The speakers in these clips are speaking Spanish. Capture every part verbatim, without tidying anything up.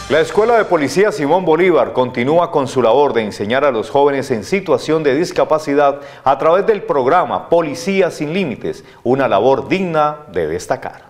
La Escuela de Policía Simón Bolívar continúa con su labor de enseñar a los jóvenes en situación de discapacidad a través del programa Policía Sin Límites, una labor digna de destacar.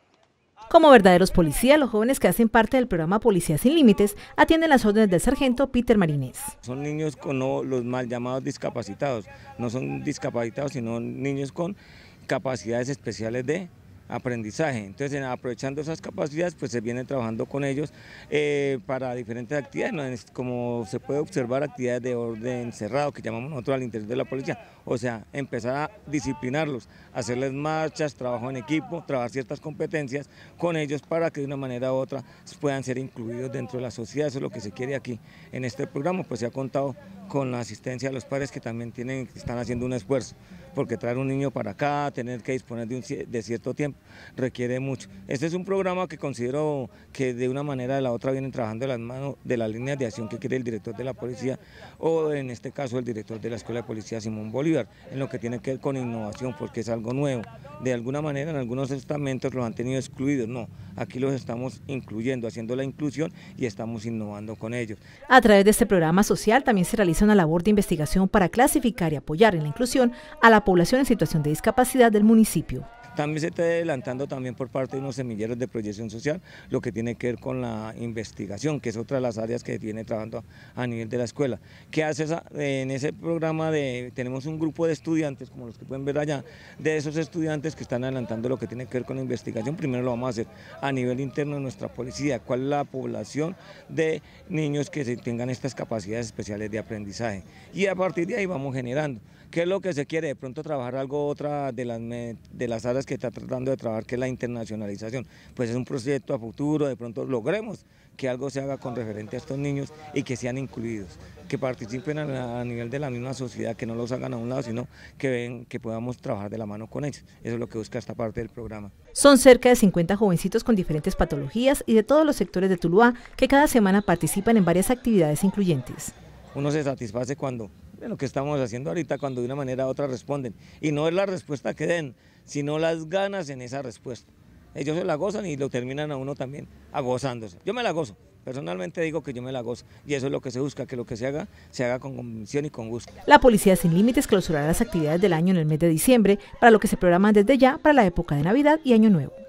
Como verdaderos policías, los jóvenes que hacen parte del programa Policía Sin Límites atienden las órdenes del sargento Peter Marinés. Son niños con no, los mal llamados discapacitados, no son discapacitados sino niños con capacidades especiales de aprendizaje. Entonces, aprovechando esas capacidades, pues se viene trabajando con ellos eh, para diferentes actividades, como se puede observar, actividades de orden cerrado, que llamamos nosotros al interior de la policía, o sea, empezar a disciplinarlos, hacerles marchas, trabajo en equipo, trabajar ciertas competencias con ellos para que de una manera u otra puedan ser incluidos dentro de la sociedad. Eso es lo que se quiere aquí en este programa, pues se ha contado con la asistencia de los padres que también tienen, están haciendo un esfuerzo, porque traer un niño para acá, tener que disponer de, un, de cierto tiempo, requiere mucho. Este es un programa que considero que de una manera o de la otra vienen trabajando de las manos de las líneas de acción que quiere el director de la policía, o en este caso el director de la Escuela de Policía Simón Bolívar, en lo que tiene que ver con innovación, porque es algo nuevo. De alguna manera en algunos estamentos los han tenido excluidos, no, aquí los estamos incluyendo, haciendo la inclusión y estamos innovando con ellos. A través de este programa social también se realiza una labor de investigación para clasificar y apoyar en la inclusión a la población en situación de discapacidad del municipio. También se está adelantando también por parte de unos semilleros de proyección social lo que tiene que ver con la investigación, que es otra de las áreas que viene trabajando a nivel de la escuela. ¿Qué hace esa? En ese programa de, tenemos un grupo de estudiantes, como los que pueden ver allá, de esos estudiantes que están adelantando lo que tiene que ver con la investigación. Primero lo vamos a hacer a nivel interno de nuestra policía, cuál es la población de niños que tengan estas capacidades especiales de aprendizaje. Y a partir de ahí vamos generando. ¿Qué es lo que se quiere? De pronto trabajar algo, otra de las, de las áreas que está tratando de trabajar, que es la internacionalización. Pues es un proyecto a futuro, de pronto logremos que algo se haga con referente a estos niños y que sean incluidos, que participen a, a nivel de la misma sociedad, que no los hagan a un lado, sino que ven que podamos trabajar de la mano con ellos. Eso es lo que busca esta parte del programa. Son cerca de cincuenta jovencitos con diferentes patologías y de todos los sectores de Tuluá que cada semana participan en varias actividades incluyentes. Uno se satisface cuando de lo que estamos haciendo ahorita, cuando de una manera u otra responden, y no es la respuesta que den, sino las ganas en esa respuesta. Ellos se la gozan y lo terminan a uno también agozándose. Yo me la gozo, personalmente digo que yo me la gozo, y eso es lo que se busca, que lo que se haga, se haga con convicción y con gusto. La Policía Sin Límites clausurará las actividades del año en el mes de diciembre, para lo que se programan desde ya para la época de Navidad y Año Nuevo.